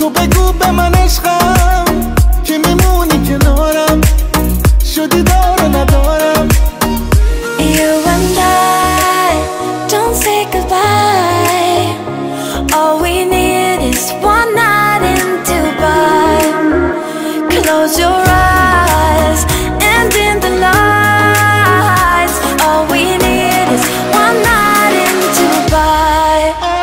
تو بگو به من عشقم که میمونی کنارم شدی دار و ندارم. You and I don't say goodbye. All we need is one night in Dubai. Close your eyes and in the lights. All we need is one night in Dubai.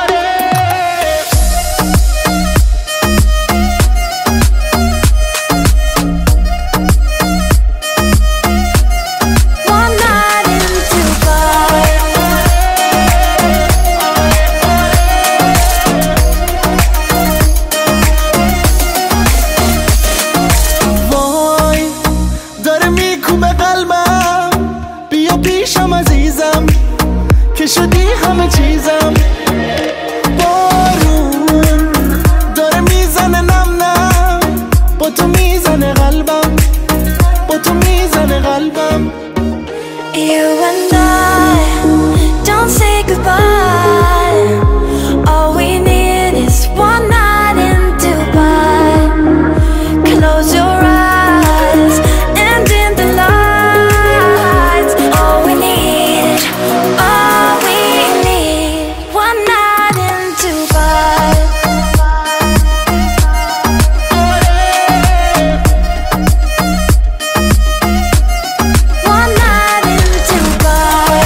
One night in Dubai. وای داره میکوبه قلبم بیا پیشم عزیزم که شدی همه چیزم. بارون داره میزنه نم نم با تو میزنه قلبم با تو میزنه قلبم. You and I don't say goodbye. All we need is one night in Dubai. Close your eyes and in the lights. All we need, one night in Dubai. One night in Dubai.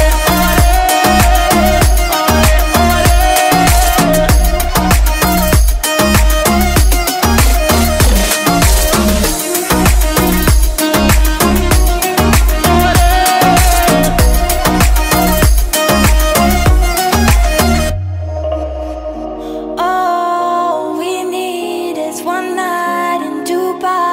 All we need is one night in Dubai.